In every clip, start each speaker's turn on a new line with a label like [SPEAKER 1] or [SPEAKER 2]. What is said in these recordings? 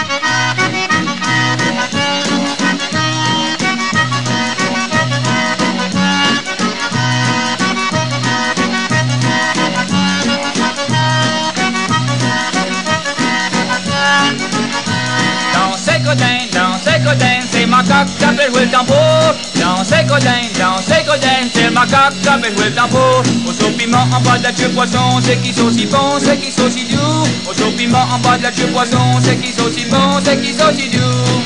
[SPEAKER 1] C'est le macaque qui a fait jouer le tambour. Dans ses codins, c'est le macaque qui a fait jouer le tambour. Au saut piment en bas de la queue poisson, c'est qui sont si bons, c'est qui sont si doux. Au saut piment en bas de la queue poisson, c'est qui sont si bons, c'est qui sont si doux.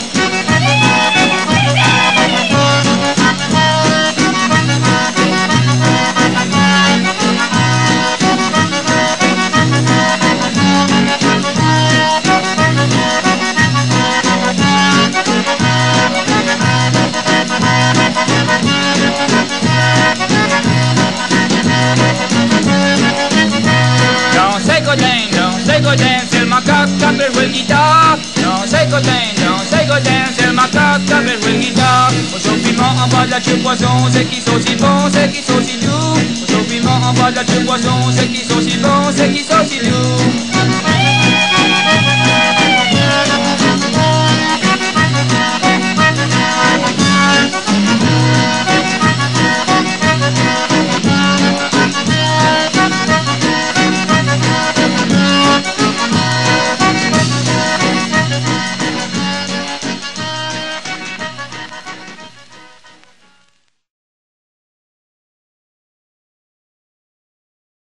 [SPEAKER 1] C'est le macaque qui a fait jouer le guitare. Dans ses codins, c'est le macaque qui a fait jouer le guitare. Au saut piment en bas de la queue poisson, c'est qui sont si bons, c'est qui sont si doux. Au saut piment en bas de la queue poisson, c'est qui sont si bons, c'est qui sont si doux.